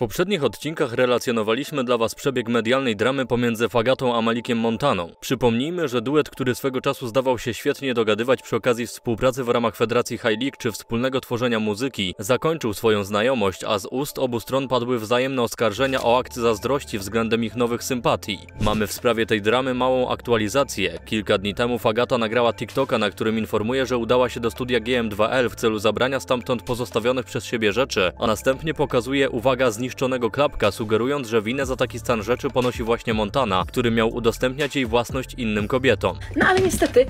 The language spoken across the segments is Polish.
poprzednich odcinkach relacjonowaliśmy dla Was przebieg medialnej dramy pomiędzy Fagatą a Malikiem Montaną. Przypomnijmy, że duet, który swego czasu zdawał się świetnie dogadywać przy okazji współpracy w ramach Federacji High League czy wspólnego tworzenia muzyki, zakończył swoją znajomość, a z ust obu stron padły wzajemne oskarżenia o akt zazdrości względem ich nowych sympatii. Mamy w sprawie tej dramy małą aktualizację. Kilka dni temu Fagata nagrała TikToka, na którym informuje, że udała się do studia GM2L w celu zabrania stamtąd pozostawionych przez siebie rzeczy, a następnie pokazuje, uwaga, zniszczonego klapka, sugerując, że winę za taki stan rzeczy ponosi właśnie Montana, który miał udostępniać jej własność innym kobietom. No ale niestety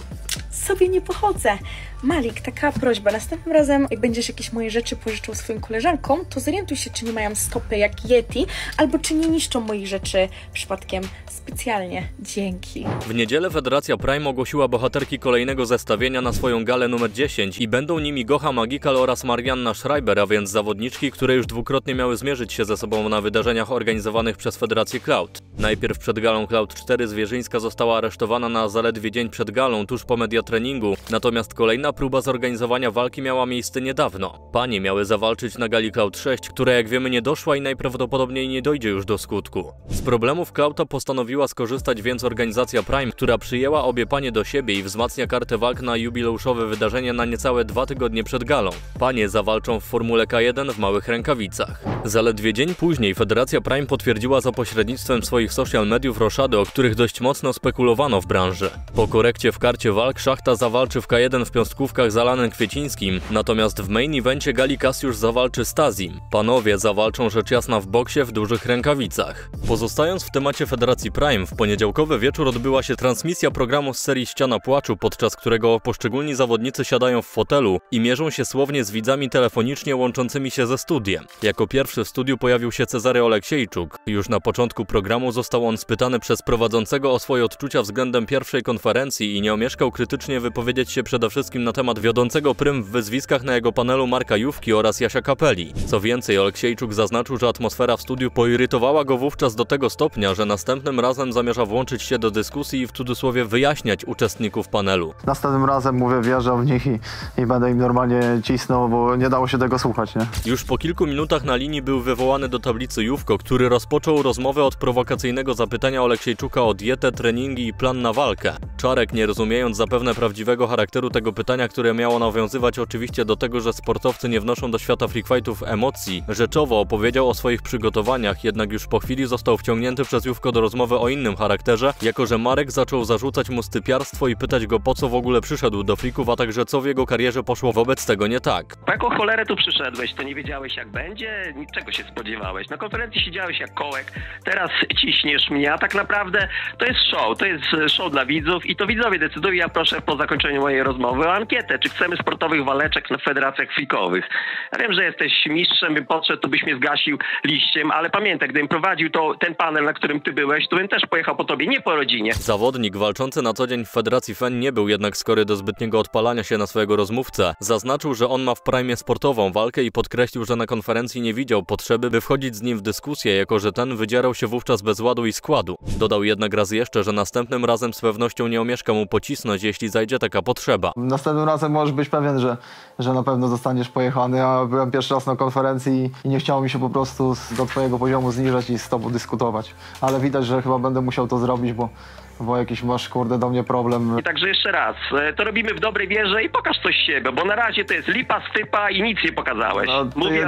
sobie nie pochodzę. Malik, taka prośba, następnym razem jak będziesz jakieś moje rzeczy pożyczył swoim koleżankom, to zorientuj się, czy nie mają stopy jak Yeti, albo czy nie niszczą moich rzeczy przypadkiem specjalnie. Dzięki. W niedzielę Federacja Prime ogłosiła bohaterki kolejnego zestawienia na swoją galę numer 10 i będą nimi Gocha Magical oraz Marianna Schreiber, a więc zawodniczki, które już dwukrotnie miały zmierzyć się ze sobą na wydarzeniach organizowanych przez Federację Cloud. Najpierw przed galą Cloud 4 Zwierzyńska została aresztowana na zaledwie dzień przed galą, tuż po mediatreningu, natomiast kolejna próba zorganizowania walki miała miejsce niedawno. Panie miały zawalczyć na gali Cloud 6, która jak wiemy nie doszła i najprawdopodobniej nie dojdzie już do skutku. Z problemów Clouda postanowiła skorzystać więc organizacja Prime, która przyjęła obie panie do siebie i wzmacnia kartę walk na jubileuszowe wydarzenie na niecałe 2 tygodnie przed galą. Panie zawalczą w Formule K1 w małych rękawicach. Zaledwie dzień później Federacja Prime potwierdziła za pośrednictwem swoich social mediów roszady, o których dość mocno spekulowano w branży. Po korekcie w karcie walk Szachta zawalczy w K1 w piąstkówkach z Alanem Kwiecińskim, natomiast w main evencie gali Kasiusz zawalczy z Tazim. Panowie zawalczą rzecz jasna w boksie w dużych rękawicach. Pozostając w temacie Federacji Prime, w poniedziałkowy wieczór odbyła się transmisja programu z serii Ściana Płaczu, podczas którego poszczególni zawodnicy siadają w fotelu i mierzą się słownie z widzami telefonicznie łączącymi się ze studiem. Jako pierwszy w studiu pojawił się Cezary Oleksiejczuk. Już na początku programu został on spytany przez prowadzącego o swoje odczucia względem pierwszej konferencji i nie omieszkał krytycznie wypowiedzieć się przede wszystkim na temat wiodącego prym w wyzwiskach na jego panelu Marka Jówki oraz Jasia Kapeli. Co więcej, Oleksiejczuk zaznaczył, że atmosfera w studiu poirytowała go wówczas do tego stopnia, że następnym razem zamierza włączyć się do dyskusji i w cudzysłowie wyjaśniać uczestników panelu. Następnym razem, mówię, wjeżdżam w nich i będę im normalnie cisnął, bo nie dało się tego słuchać, nie? Już po kilku minutach na linii był wywołany do tablicy Jówko, który rozpoczął rozmowę od prowokacyjnego zapytania Oleksiejczuka o dietę, treningi i plan na walkę. Czarek, nie rozumiejąc zapewne prawdziwego charakteru tego pytania, które miało nawiązywać oczywiście do tego, że sportowcy nie wnoszą do świata freakfightów emocji, rzeczowo opowiedział o swoich przygotowaniach, jednak już po chwili został wciągnięty przez Jówko do rozmowy o innym charakterze, jako że Marek zaczął zarzucać mu stypiarstwo i pytać go, po co w ogóle przyszedł do freaków, a także co w jego karierze poszło wobec tego nie tak. Po jaką cholerę tu przyszedłeś? To nie wiedziałeś jak będzie? Niczego się spodziewałeś? Na konferencji siedziałeś jak kołek, teraz ciśniesz mnie, a tak naprawdę to jest show dla widzów i to widzowie decydują. Ja proszę po zakończeniu mojej rozmowy o ankietę, czy chcemy sportowych waleczek na federacjach freakowych. Ja wiem, że jesteś mistrzem, bym podszedł, to byś mnie zgasił liściem, ale pamiętaj, gdybym prowadził ten panel, na którym ty byłeś, to bym też pojechał po tobie, nie po rodzinie. Zawodnik walczący na co dzień w Federacji FEN nie był jednak skory do zbytniego odpalania się na swojego rozmówcę. Zaznaczył, że on ma w prime sportową walkę i podkreślił, że na konferencji nie widział potrzeby, by wchodzić z nim w dyskusję, jako że ten wydzierał się wówczas bez ładu i składu. Dodał jednak raz jeszcze, że następnym razem z pewnością nie omieszka mu pocisnąć, jeśli zajdzie taka potrzeba. Następnym razem możesz być pewien, że na pewno zostaniesz pojechany. Ja byłem pierwszy raz na konferencji i nie chciało mi się po prostu do twojego poziomu zniżać i z tobą dyskutować. Ale widać, że chyba będę musiał to zrobić, bo jakiś masz, kurde, do mnie problem. I także jeszcze raz, to robimy w dobrej wierze i pokaż coś z siebie, bo na razie to jest lipa, stypa i nic nie pokazałeś. No, Mówię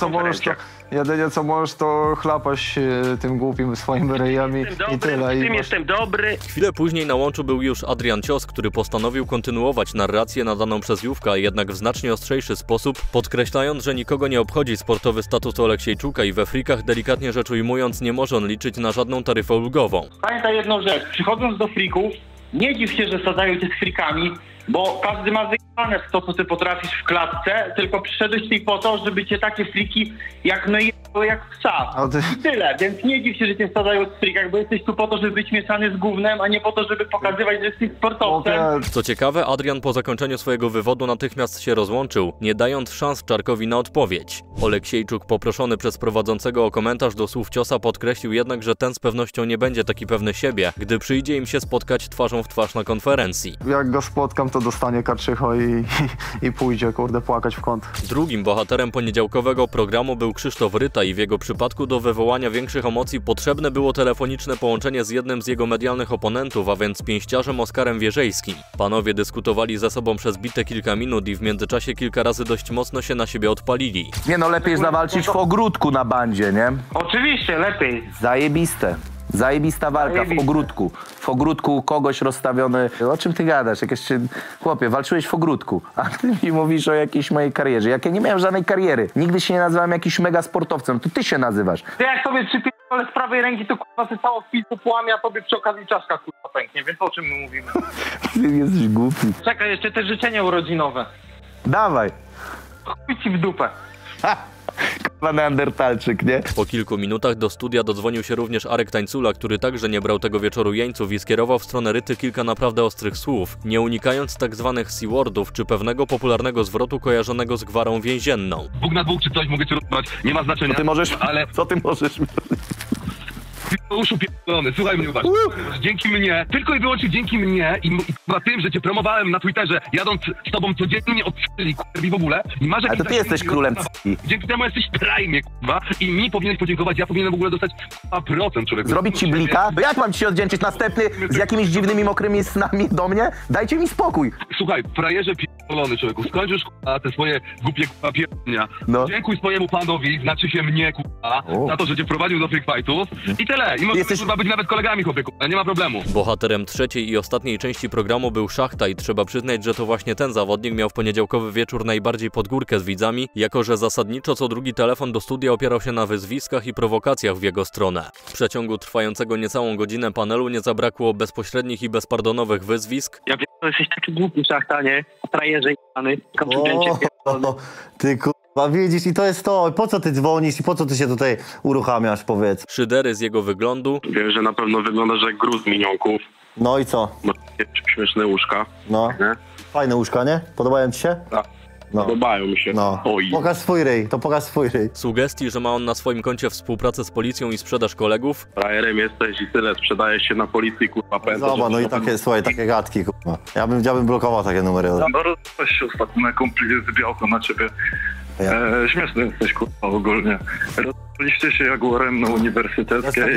jedynie co możesz, to chlapać tym głupim swoim ryjem i tyle. W tym jestem dobry. Chwilę później na łączu był już Adrian Cios, który postanowił kontynuować narrację nadaną przez Jówka, jednak w znacznie ostrzejszy sposób, podkreślając, że nikogo nie obchodzi sportowy status Oleksiejczuka i we freakach, delikatnie rzecz ujmując, nie może on liczyć na żadną taryfę ulgową. Pamiętaj jedną rzecz, przychodząc do freaków, nie dziw się, że sadzają cię z freakami, bo każdy ma wyjebane w to, co ty potrafisz w klatce, tylko przyszedłeś tutaj po to, żeby cię takie freaki jak jak psa. I tyle, więc nie dziw się, że cię sadzają z freakach, bo jesteś tu po to, żeby być mieszany z gównem, a nie po to, żeby pokazywać, że jesteś sportowcem. Co ciekawe, Adrian po zakończeniu swojego wywodu natychmiast się rozłączył, nie dając szans Czarkowi na odpowiedź. Oleksiejczuk, poproszony przez prowadzącego o komentarz do słów Ciosa, podkreślił jednak, że ten z pewnością nie będzie taki pewny siebie, gdy przyjdzie im się spotkać twarzą w twarz na konferencji. Jak go spotkam, to dostanie karczycho i pójdzie, kurde, płakać w kąt. Drugim bohaterem poniedziałkowego programu był Krzysztof Ryta i w jego przypadku do wywołania większych emocji potrzebne było telefoniczne połączenie z jednym z jego medialnych oponentów, a więc pięściarzem Oskarem Wierzejskim. Panowie dyskutowali ze sobą przez bite kilka minut i w międzyczasie kilka razy dość mocno się na siebie odpalili. Nie no, lepiej zawalczyć w ogródku na bandzie, nie? Oczywiście, lepiej. Zajebiste. Zajebista walka w ogródku. W ogródku kogoś rozstawiony. O czym ty gadasz? Chłopie, walczyłeś w ogródku, a ty mi mówisz o jakiejś mojej karierze. Jak ja nie miałem żadnej kariery. Nigdy się nie nazywałem jakimś mega sportowcem. To ty się nazywasz. Ty jak sobie przypierdolę z prawej ręki, to kurwa ty cało wpisu połamie, a tobie przy okazji czaszka kurwa pęknie, więc o czym my mówimy? Ty jesteś głupi. Czekaj, jeszcze te życzenia urodzinowe. Dawaj. Chuj ci w dupę. Kurwa neandertalczyk, nie? Po kilku minutach do studia dodzwonił się również Arek Tańcula, który także nie brał tego wieczoru jeńców i skierował w stronę Ryty kilka naprawdę ostrych słów, nie unikając tak zwanych C-wordów czy pewnego popularnego zwrotu kojarzonego z gwarą więzienną. Bóg na dwóch czy coś mogę ci rozmawiać, nie ma znaczenia. Co ty możesz, ale co ty możesz mi... uszu pierdolony, słuchaj mnie uważnie. Dzięki mnie, tylko i wyłącznie dzięki mnie i tym, że cię promowałem na Twitterze, jadąc z tobą codziennie od celi, kurwa, w ogóle. I masz Ale to ty jesteś królem c***i. Dzięki temu jesteś w prime, kurwa, i mi powinieneś podziękować, ja powinienem w ogóle dostać 2% człowieku. Zrobić ci blika? No jak mam ci się oddzięczyć? Następny z jakimiś dziwnymi, mokrymi snami do mnie? Dajcie mi spokój. Słuchaj, frajerze pierdolony człowieku, skończysz kurwa te swoje głupie kurwa pierdolenia. No. Dziękuj swojemu panowi, znaczy się mnie kurwa, za to, że cię prowadził do freak fightów i tyle. I możemy kurwa być nawet kolegami chłopie, kurwa, nie ma problemu. Bohaterem trzeciej i ostatniej części programu był Szachta i trzeba przyznać, że to właśnie ten zawodnik miał w poniedziałkowy wieczór najbardziej pod górkę z widzami, jako że zasadniczo co drugi telefon do studia opierał się na wyzwiskach i prowokacjach w jego stronę. W przeciągu trwającego niecałą godzinę panelu nie zabrakło bezpośrednich i bezpardonowych wyzwisk. Ja wiem, że jesteś taki głupi, Szachta, nie? Frajerze jebany, konfidencie pierdolony. Ty kurwa, widzisz, i to jest to. Po co ty dzwonisz i po co ty się tutaj uruchamiasz, powiedz? Szydery z jego wyglądu. Wiem, że na pewno wyglądasz jak gruz z minionków. No i co? Bo śmieszne łóżka. No. Nie? Fajne łóżka, nie? Podobają ci się? Tak. No. Podobają mi się. No. Oj. Pokaż swój ryj, to pokaż swój ryj. Sugestii, że ma on na swoim koncie współpracę z policją i sprzedaż kolegów. Frajerem jesteś i tyle, sprzedajesz się na policji, kurwa, pęta. Zobacz, no i takie, słuchaj, takie gadki, kurwa. Ja bym blokował takie numery. No rozpoś się ostatnio na kumpli z białko na ciebie. Śmieszny jesteś, kurwa, ogólnie. Rozpaliście się Jaguarem na uniwersyteckiej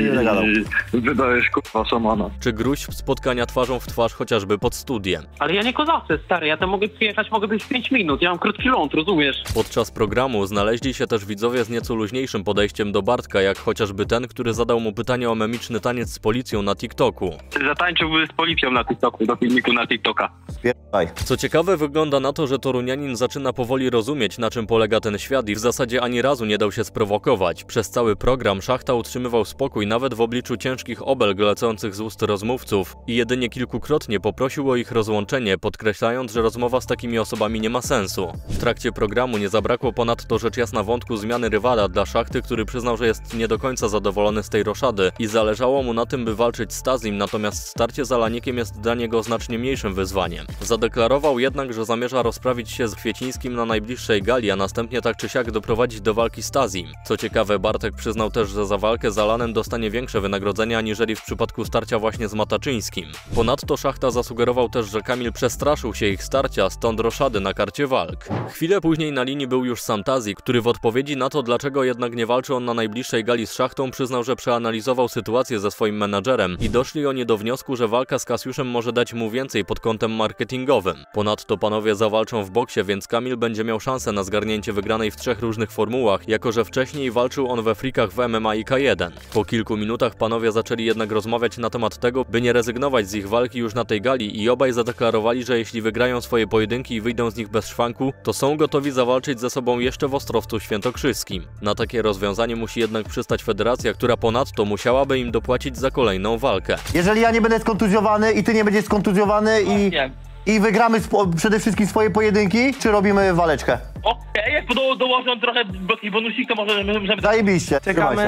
i wydajesz, kurwa, szamana. Czy gruźb spotkania twarzą w twarz chociażby pod studiem. Ale ja nie kozaczę, stary, ja tam mogę przyjechać, mogę być 5 minut, ja mam krótki ląd, rozumiesz? Podczas programu znaleźli się też widzowie z nieco luźniejszym podejściem do Bartka, jak chociażby ten, który zadał mu pytanie o memiczny taniec z policją na TikToku. Zatańczyłby z policją na TikToku, do filmiku na TikToka. Spierdaj. Co ciekawe, wygląda na to, że torunianin zaczyna powoli rozumieć, na czym polega ten świat i w zasadzie ani razu nie dał się sprowokować. Przez cały program Szachta utrzymywał spokój nawet w obliczu ciężkich obelg lecących z ust rozmówców i jedynie kilkukrotnie poprosił o ich rozłączenie, podkreślając, że rozmowa z takimi osobami nie ma sensu. W trakcie programu nie zabrakło ponadto rzecz jasna wątku zmiany rywala dla Szachty, który przyznał, że jest nie do końca zadowolony z tej roszady i zależało mu na tym, by walczyć z Tazim, natomiast starcie z Alanikiem jest dla niego znacznie mniejszym wyzwaniem. Zadeklarował jednak, że zamierza rozprawić się z Kwiecińskim na najbliższej gali, a następnie tak czy siak doprowadzić do walki z Tazim. Co ciekawe, Bartek przyznał też, że za walkę z Alanem dostanie większe wynagrodzenie aniżeli w przypadku starcia właśnie z Mataczyńskim. Ponadto Szachta zasugerował też, że Kamil przestraszył się ich starcia, stąd roszady na karcie walk. Chwilę później na linii był już sam Tazi, który w odpowiedzi na to, dlaczego jednak nie walczy on na najbliższej gali z Szachtą, przyznał, że przeanalizował sytuację ze swoim menadżerem i doszli oni do wniosku, że walka z Kasiuszem może dać mu więcej pod kątem marketingowym. Ponadto panowie zawalczą w boksie, więc Kamil będzie miał szansę na zgarnięcie wygranej w 3 różnych formułach, jako że wcześniej walczył on we frikach w MMA i K1. Po kilku minutach panowie zaczęli jednak rozmawiać na temat tego, by nie rezygnować z ich walki już na tej gali i obaj zadeklarowali, że jeśli wygrają swoje pojedynki i wyjdą z nich bez szwanku, to są gotowi zawalczyć ze sobą jeszcze w Ostrowcu Świętokrzyskim. Na takie rozwiązanie musi jednak przystać federacja, która ponadto musiałaby im dopłacić za kolejną walkę. Jeżeli ja nie będę skontuzjowany i ty nie będziesz skontuzjowany i wygramy przede wszystkim swoje pojedynki, czy robimy waleczkę? Okej, jak dołożą trochę bonusik, to może możemy... Zajebiście. Czekamy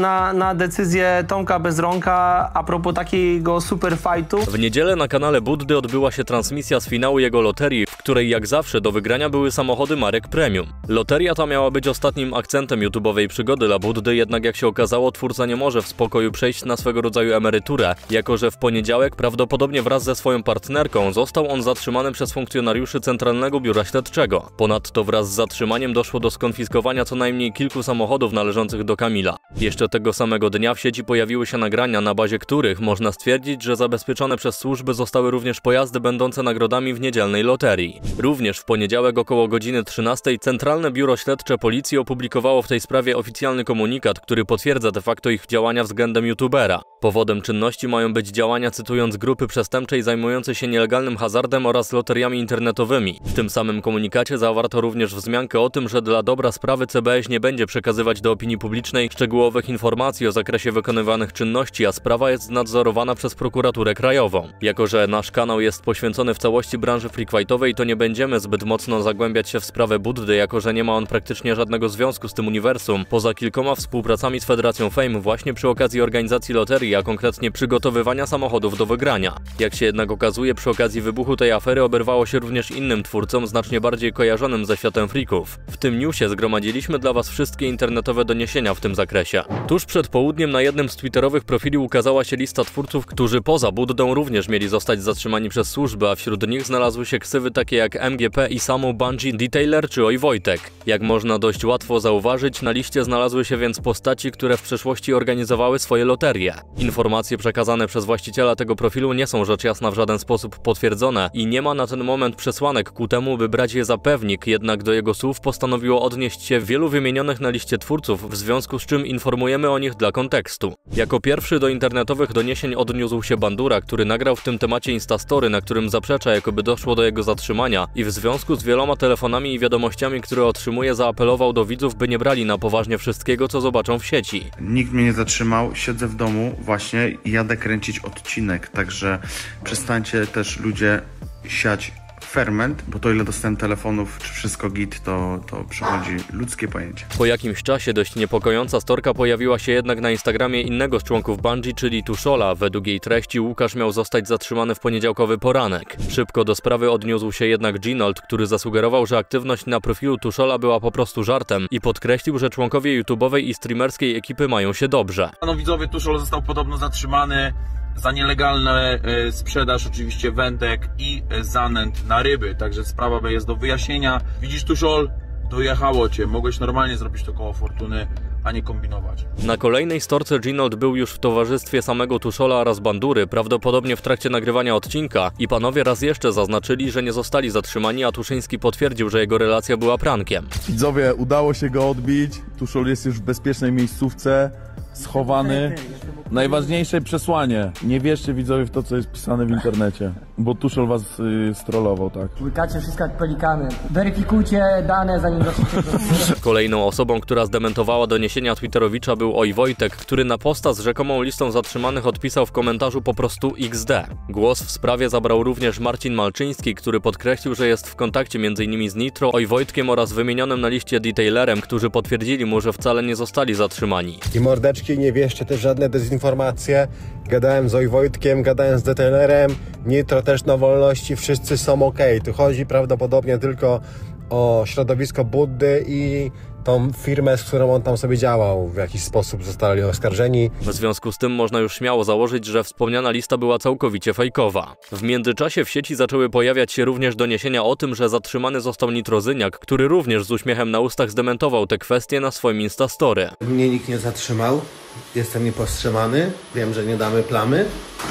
na decyzję Tomka Bezronka a propos takiego super fightu. W niedzielę na kanale Buddy odbyła się transmisja z finału jego loterii, w której jak zawsze do wygrania były samochody marek premium. Loteria ta miała być ostatnim akcentem YouTube'owej przygody dla Buddy, jednak jak się okazało, twórca nie może w spokoju przejść na swego rodzaju emeryturę, jako że w poniedziałek prawdopodobnie wraz ze swoją partnerką został on zatrzymany przez funkcjonariuszy Centralnego Biura Śledczego. Ponadto wraz z zatrzymaniem doszło do skonfiskowania co najmniej kilku samochodów należących do Kamila. Jeszcze tego samego dnia w sieci pojawiły się nagrania, na bazie których można stwierdzić, że zabezpieczone przez służby zostały również pojazdy będące nagrodami w niedzielnej loterii. Również w poniedziałek około godziny 13 Centralne Biuro Śledcze Policji opublikowało w tej sprawie oficjalny komunikat, który potwierdza de facto ich działania względem youtubera. Powodem czynności mają być działania, cytując, grupy przestępczej zajmującej się nielegalnym hazardem oraz loteriami internetowymi. W tym samym komunikacie zawarto również wzmiankę o tym, że dla dobra sprawy CBŚ nie będzie przekazywać do opinii publicznej szczegółowych informacji o zakresie wykonywanych czynności, a sprawa jest nadzorowana przez prokuraturę krajową. Jako że nasz kanał jest poświęcony w całości branży freakfightowej, to nie będziemy zbyt mocno zagłębiać się w sprawę Buddy, jako że nie ma on praktycznie żadnego związku z tym uniwersum, poza kilkoma współpracami z Federacją Fame właśnie przy okazji organizacji loterii, a konkretnie przygotowywania samochodów do wygrania. Jak się jednak okazuje, przy okazji wybuchu tej afery oberwało się również innym twórcom, znacznie bardziej kojarzonym ze światem freaków. W tym newsie zgromadziliśmy dla Was wszystkie internetowe doniesienia w tym zakresie. Tuż przed południem na jednym z twitterowych profili ukazała się lista twórców, którzy poza Buddą również mieli zostać zatrzymani przez służby, a wśród nich znalazły się ksywy takie jak MGP, Isamu, Bungie, Detailer czy Oj Wojtek. Jak można dość łatwo zauważyć, na liście znalazły się więc postaci, które w przeszłości organizowały swoje loterie. Informacje przekazane przez właściciela tego profilu nie są rzecz jasna w żaden sposób potwierdzone i nie ma na ten moment przesłanek ku temu, by brać je za pewnik, jednak do jego słów postanowiło odnieść się wielu wymienionych na liście twórców, w związku z czym informujemy o nich dla kontekstu. Jako pierwszy do internetowych doniesień odniósł się Bandura, który nagrał w tym temacie Instastory, na którym zaprzecza, jakoby doszło do jego zatrzymania i w związku z wieloma telefonami i wiadomościami, które otrzymuje, zaapelował do widzów, by nie brali na poważnie wszystkiego, co zobaczą w sieci. Nikt mnie nie zatrzymał, siedzę w domu właśnie i jadę kręcić odcinek, także przestańcie też ludzie siać ferment, bo to ile dostałem telefonów, czy wszystko git, to przychodzi ludzkie pojęcie. Po jakimś czasie dość niepokojąca storka pojawiła się jednak na Instagramie innego z członków Bungie, czyli Tuszola. Według jej treści Łukasz miał zostać zatrzymany w poniedziałkowy poranek. Szybko do sprawy odniósł się jednak Ginold, który zasugerował, że aktywność na profilu Tuszola była po prostu żartem i podkreślił, że członkowie YouTube'owej i streamerskiej ekipy mają się dobrze. No widzowie, Tuszol został podobno zatrzymany za nielegalną sprzedaż oczywiście wędek i zanęt na ryby, także sprawa jest do wyjaśnienia. Widzisz, Tuszol, dojechało cię, mogłeś normalnie zrobić to koło fortuny, a nie kombinować. Na kolejnej storce Ginold był już w towarzystwie samego Tuszola oraz Bandury, prawdopodobnie w trakcie nagrywania odcinka, i panowie raz jeszcze zaznaczyli, że nie zostali zatrzymani, a Tuszyński potwierdził, że jego relacja była prankiem. Widzowie, udało się go odbić, Tuszol jest już w bezpiecznej miejscówce, schowany. Najważniejsze przesłanie, nie wierzcie widzowie w to, co jest pisane w internecie, bo Tuszol was strollował, tak. Łykacie wszystko jak pelikany. Weryfikujcie dane, zanim zaczniecie. Kolejną osobą, która zdementowała doniesienia Twitterowicza, był Oj Wojtek, który na posta z rzekomą listą zatrzymanych odpisał w komentarzu po prostu XD. Głos w sprawie zabrał również Marcin Malczyński, który podkreślił, że jest w kontakcie m.in. z Nitro, Oj Wojtkiem oraz wymienionym na liście Detailerem, którzy potwierdzili mu, że wcale nie zostali zatrzymani. I mordeczki, nie wierzcie też żadne dezinformacje. Gadałem z Oj Wojtkiem, gadałem z Detailerem, Nitro też na wolności, wszyscy są okej. Tu chodzi prawdopodobnie tylko o środowisko Buddy i tą firmę, z którą on tam sobie działał, w jakiś sposób zostali oskarżeni. W związku z tym można już śmiało założyć, że wspomniana lista była całkowicie fejkowa. W międzyczasie w sieci zaczęły pojawiać się również doniesienia o tym, że zatrzymany został Nitrozyniak, który również z uśmiechem na ustach zdementował te kwestie na swoim Instastory. Mnie nikt nie zatrzymał, jestem niepowstrzymany, wiem, że nie damy plamy,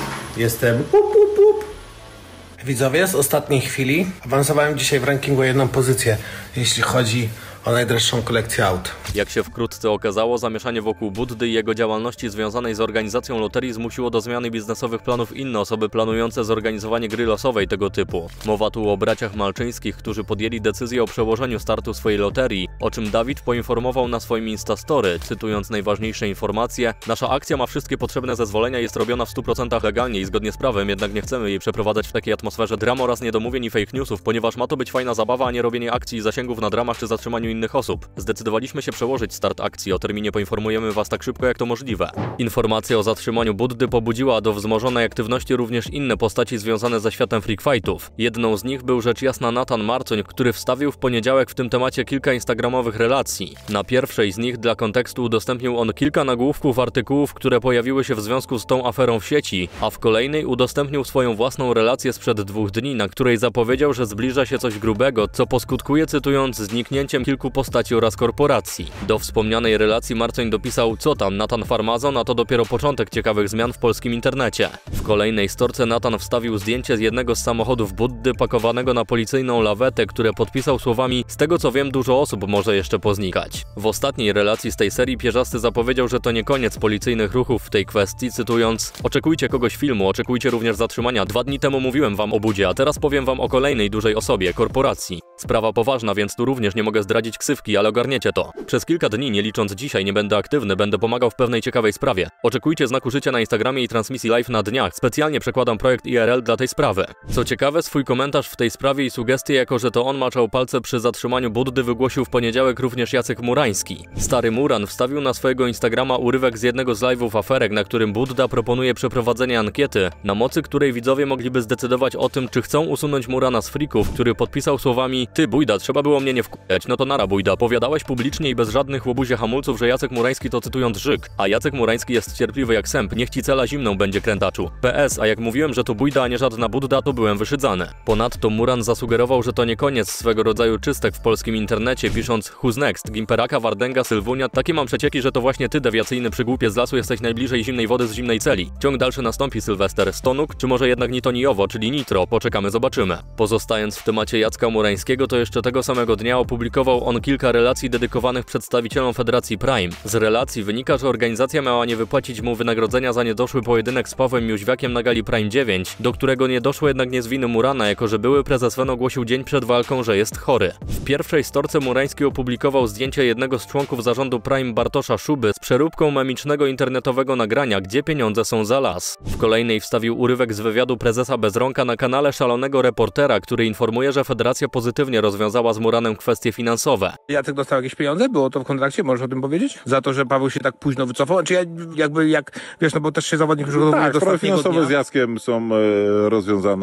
jestem Widzowie, z ostatniej chwili awansowałem dzisiaj w rankingu jedną pozycję, jeśli chodzi o najdroższą kolekcję aut. Jak się wkrótce okazało, zamieszanie wokół Buddy i jego działalności związanej z organizacją loterii zmusiło do zmiany biznesowych planów inne osoby planujące zorganizowanie gry losowej tego typu. Mowa tu o braciach Malczyńskich, którzy podjęli decyzję o przełożeniu startu swojej loterii, o czym Dawid poinformował na swoim Instastory, cytując najważniejsze informacje: nasza akcja ma wszystkie potrzebne zezwolenia, jest robiona w 100% legalnie i zgodnie z prawem, jednak nie chcemy jej przeprowadzać w takiej atmosferze dram oraz niedomówień i fake newsów, ponieważ ma to być fajna zabawa, a nie robienie akcji i zasięgów na dramach czy zatrzymaniu innych osób. Zdecydowaliśmy się przełożyć start akcji, o terminie poinformujemy Was tak szybko jak to możliwe. Informacja o zatrzymaniu Buddy pobudziła do wzmożonej aktywności również inne postaci związane ze światem freak fightów. Jedną z nich był rzecz jasna Nathan Marcoń, który wstawił w poniedziałek w tym temacie kilka instagramowych relacji. Na pierwszej z nich dla kontekstu udostępnił on kilka nagłówków artykułów, które pojawiły się w związku z tą aferą w sieci, a w kolejnej udostępnił swoją własną relację sprzed 2 dni, na której zapowiedział, że zbliża się coś grubego, co poskutkuje, cytując, zniknięciem kilku postaci oraz korporacji. Do wspomnianej relacji Marcoń dopisał: co tam, Nathan Farmazon, a to dopiero początek ciekawych zmian w polskim internecie. W kolejnej storce Nathan wstawił zdjęcie z jednego z samochodów Buddy pakowanego na policyjną lawetę, które podpisał słowami: z tego co wiem, dużo osób może jeszcze poznikać. W ostatniej relacji z tej serii Pierzasty zapowiedział, że to nie koniec policyjnych ruchów w tej kwestii, cytując: oczekujcie kogoś filmu, oczekujcie również zatrzymania. 2 dni temu mówiłem wam o Budzie, a teraz powiem wam o kolejnej dużej osobie, korporacji. Sprawa poważna, więc tu również nie mogę zdradzić ksywki, ale ogarniecie to. Przez kilka dni, nie licząc dzisiaj, nie będę aktywny, będę pomagał w pewnej ciekawej sprawie. Oczekujcie znaku życia na Instagramie i transmisji live na dniach. Specjalnie przekładam projekt IRL dla tej sprawy. Co ciekawe, swój komentarz w tej sprawie i sugestie, jako że to on maczał palce przy zatrzymaniu Buddy, wygłosił w poniedziałek również Jacek Murański. Stary Muran wstawił na swojego Instagrama urywek z jednego z live'ów aferek, na którym Budda proponuje przeprowadzenie ankiety, na mocy której widzowie mogliby zdecydować o tym, czy chcą usunąć Murana z frików, który podpisał słowami: ty Bujda, trzeba było mnie nie wkupiać, no to nara Bujda, powiadałeś publicznie i bez żadnych łobuzie hamulców, że Jacek Murański to, cytując, Żyk, a Jacek Murański jest cierpliwy jak sęp, niech ci cela zimną będzie, krętaczu. PS, a jak mówiłem, że to Bujda, a nie żadna Budda, to byłem wyszydzany. Ponadto Muran zasugerował, że to nie koniec swego rodzaju czystek w polskim internecie, pisząc: who's next, Gimperaka, Wardęga, Sylwunia, takie mam przecieki, że to właśnie ty, dewiacyjny przygłupie z lasu, jesteś najbliżej zimnej wody z zimnej celi. Ciąg dalszy nastąpi, Sylwester. Stonuk, czy może jednak nitoniowo, czyli nitro, poczekamy, zobaczymy. Pozostając w temacie Jacka Murańskiego, to jeszcze tego samego dnia opublikował on kilka relacji dedykowanych przedstawicielom Federacji Prime. Z relacji wynika, że organizacja miała nie wypłacić mu wynagrodzenia za niedoszły pojedynek z Pawłem Jóźwiakiem na gali Prime 9, do którego nie doszło jednak nie z winy Murana, jako że były prezes FEN ogłosił dzień przed walką, że jest chory. W pierwszej storce Murański opublikował zdjęcie jednego z członków zarządu Prime Bartosza Szuby z przeróbką memicznego internetowego nagrania, gdzie pieniądze są za las. W kolejnej wstawił urywek z wywiadu prezesa Bezronka na kanale Szalonego Reportera, który informuje, że federacja pozytywnie rozwiązała z Muranem kwestie finansowe. Jacek dostał jakieś pieniądze? Było to w kontrakcie? Możesz o tym powiedzieć? Za to, że Paweł się tak późno wycofał? Czy jak wiesz, no bo też się zawodnik przygotowuje do sprawy finansowe dnia. z Jackiem są rozwiązane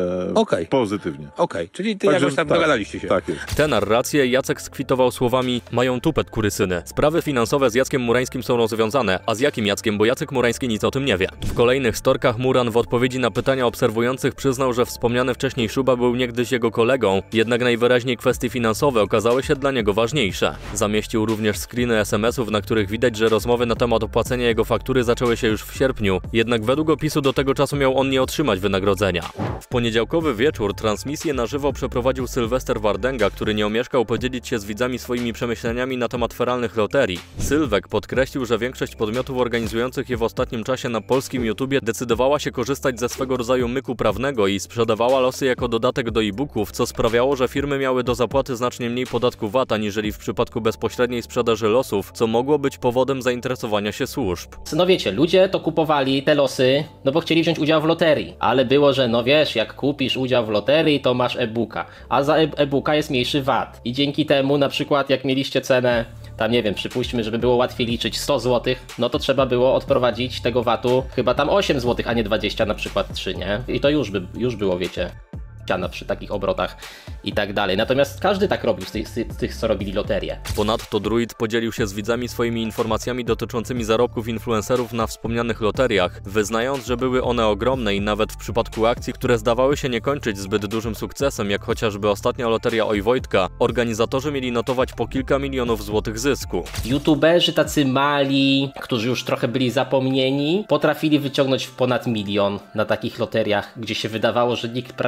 pozytywnie. Okej, czyli ty jakoś tam dogadaliście się. Tak jest. Te narracje Jacek skwitował słowami: mają tupet, kurysyny. Sprawy finansowe z Jackiem Murańskim są rozwiązane, a z jakim Jackiem, bo Jacek Murański nic o tym nie wie. W kolejnych storkach Muran w odpowiedzi na pytania obserwujących przyznał, że wspomniany wcześniej Szuba był niegdyś jego kolegą, jednak najwyraźniej kwestie finansowe okazały się dla niego ważniejsze. Zamieścił również screeny SMS-ów, na których widać, że rozmowy na temat opłacenia jego faktury zaczęły się już w sierpniu, jednak według opisu do tego czasu miał on nie otrzymać wynagrodzenia. W poniedziałkowy wieczór transmisję na żywo przeprowadził Sylwester Wardęga, który nie omieszkał podzielić się z widzami swoimi przemyśleniami na temat feralnych loterii. Sylwek podkreślił, że większość podmiotów organizujących je w ostatnim czasie na polskim YouTubie decydowała się korzystać ze swego rodzaju myku prawnego i sprzedawała losy jako dodatek do e-booków, co sprawiało, że firmy miały do zapłaty znacznie mniej podatku VAT aniżeli w przypadku bezpośredniej sprzedaży losów, co mogło być powodem zainteresowania się służb. No wiecie, ludzie to kupowali te losy, no bo chcieli wziąć udział w loterii, ale było, że no wiesz, jak kupisz udział w loterii, to masz e-booka, a za e-booka jest mniejszy VAT i dzięki temu na przykład jak mieliście cenę, tam nie wiem, przypuśćmy, żeby było łatwiej liczyć 100 zł, no to trzeba było odprowadzić tego VAT-u chyba tam 8 zł, a nie 20, na przykład 3, nie? I to już było, wiecie, przy takich obrotach i tak dalej. Natomiast każdy tak robił z tych, co robili loterię. Ponadto Druid podzielił się z widzami swoimi informacjami dotyczącymi zarobków influencerów na wspomnianych loteriach, wyznając, że były one ogromne i nawet w przypadku akcji, które zdawały się nie kończyć zbyt dużym sukcesem, jak chociażby ostatnia loteria Oj Wojtka, organizatorzy mieli notować po kilka milionów złotych zysku. YouTuberzy tacy mali, którzy już trochę byli zapomnieni, potrafili wyciągnąć ponad 1 000 000 na takich loteriach, gdzie się wydawało, że nikt prawie tych losów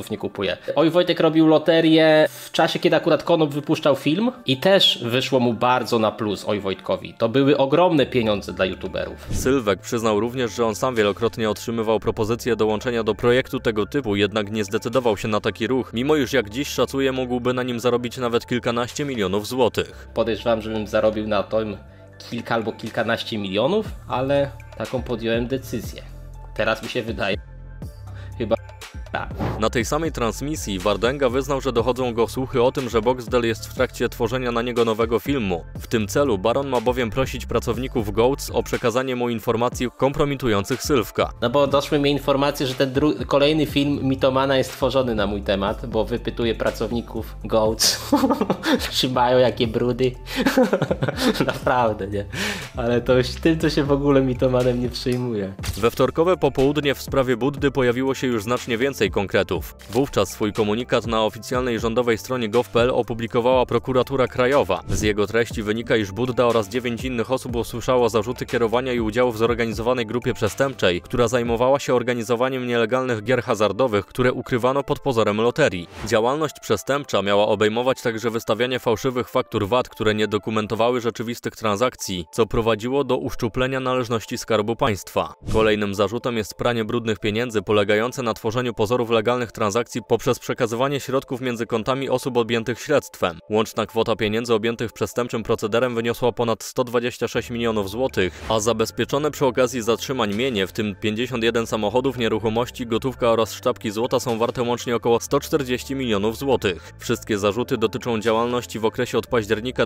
ciosów nie kupuję. Oj Wojtek robił loterię w czasie, kiedy akurat Konop wypuszczał film i też wyszło mu bardzo na plus Oj Wojtkowi. To były ogromne pieniądze dla youtuberów. Sylwek przyznał również, że on sam wielokrotnie otrzymywał propozycje dołączenia do projektu tego typu, jednak nie zdecydował się na taki ruch, mimo iż jak dziś szacuje mógłby na nim zarobić nawet kilkanaście milionów złotych. Podejrzewam, żebym zarobił na tym kilka albo kilkanaście milionów, ale taką podjąłem decyzję. Teraz mi się wydaje, chyba tak. Na tej samej transmisji Wardęga wyznał, że dochodzą go słuchy o tym, że Boxdel jest w trakcie tworzenia na niego nowego filmu. W tym celu Baron ma bowiem prosić pracowników Goats o przekazanie mu informacji kompromitujących Sylwka. No bo doszły mi informacje, że ten kolejny film Mitomana jest tworzony na mój temat, bo wypytuje pracowników Goats, czy mają jakie brudy. Naprawdę, nie? Ale to już tym to się w ogóle Mitomanem nie przejmuje. We wtorkowe popołudnie w sprawie Buddy pojawiło się już znacznie więcej konkretów. Wówczas swój komunikat na oficjalnej rządowej stronie gov.pl opublikowała prokuratura krajowa. Z jego treści wynika, iż Budda oraz 9 innych osób usłyszało zarzuty kierowania i udziału w zorganizowanej grupie przestępczej, która zajmowała się organizowaniem nielegalnych gier hazardowych, które ukrywano pod pozorem loterii. Działalność przestępcza miała obejmować także wystawianie fałszywych faktur VAT, które nie dokumentowały rzeczywistych transakcji, co prowadziło do uszczuplenia należności Skarbu Państwa. Kolejnym zarzutem jest pranie brudnych pieniędzy polegające na tworzeniu pozorów legalnych transakcji poprzez przekazywanie środków między kontami osób objętych śledztwem. Łączna kwota pieniędzy objętych przestępczym procederem wyniosła ponad 126 milionów złotych, a zabezpieczone przy okazji zatrzymań mienie, w tym 51 samochodów, nieruchomości, gotówka oraz sztabki złota są warte łącznie około 140 milionów złotych. Wszystkie zarzuty dotyczą działalności w okresie od października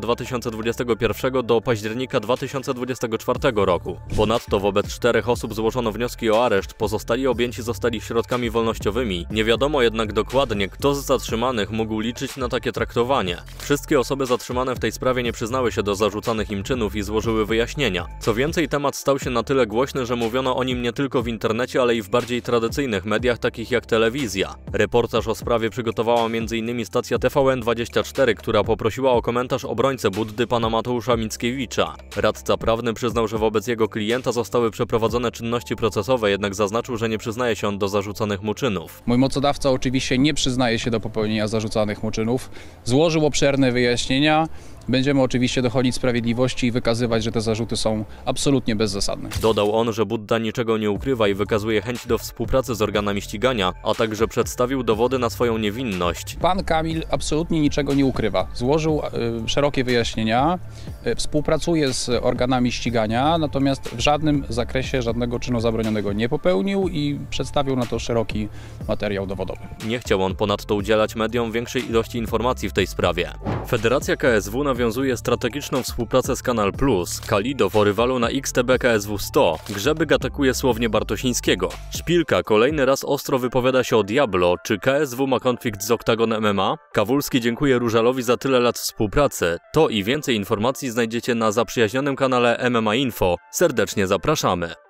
2021 do października 2024 roku. Ponadto wobec 4 osób złożono wnioski o areszt, pozostali objęci zostali środkami wolnościowymi. Nie wiadomo jednak dokładnie, kto z zatrzymanych mógł liczyć na takie traktowanie. Wszystkie osoby zatrzymane w tej sprawie nie przyznały się do zarzucanych im czynów i złożyły wyjaśnienia. Co więcej, temat stał się na tyle głośny, że mówiono o nim nie tylko w internecie, ale i w bardziej tradycyjnych mediach, takich jak telewizja. Reportaż o sprawie przygotowała m.in. stacja TVN24, która poprosiła o komentarz obrońcę Buddy pana Mateusza Mickiewicza. Radca prawny przyznał, że wobec jego klienta zostały przeprowadzone czynności procesowe, jednak zaznaczył, że nie przyznaje się on do zarzucanych mu czynów. Mój mocodawca oczywiście nie przyznaje się do popełnienia zarzucanych mu czynów. Złożył obszerne wyjaśnienia. Będziemy oczywiście dochodzić sprawiedliwości i wykazywać, że te zarzuty są absolutnie bezzasadne. Dodał on, że Budda niczego nie ukrywa i wykazuje chęć do współpracy z organami ścigania, a także przedstawił dowody na swoją niewinność. Pan Kamil absolutnie niczego nie ukrywa. Złożył szerokie wyjaśnienia, współpracuje z organami ścigania, natomiast w żadnym zakresie żadnego czynu zabronionego nie popełnił i przedstawił na to szeroki materiał dowodowy. Nie chciał on ponadto udzielać mediom większej ilości informacji w tej sprawie. Federacja KSW nawiązuje strategiczną współpracę z Kanal Plus. Kalidow o rywalu na XTB KSW 100. Grzebyk atakuje słownie Bartosińskiego. Szpilka kolejny raz ostro wypowiada się o Diablo. Czy KSW ma konflikt z Oktagon MMA? Kawulski dziękuję Różalowi za tyle lat współpracy. To i więcej informacji znajdziecie na zaprzyjaźnionym kanale MMA Info. Serdecznie zapraszamy.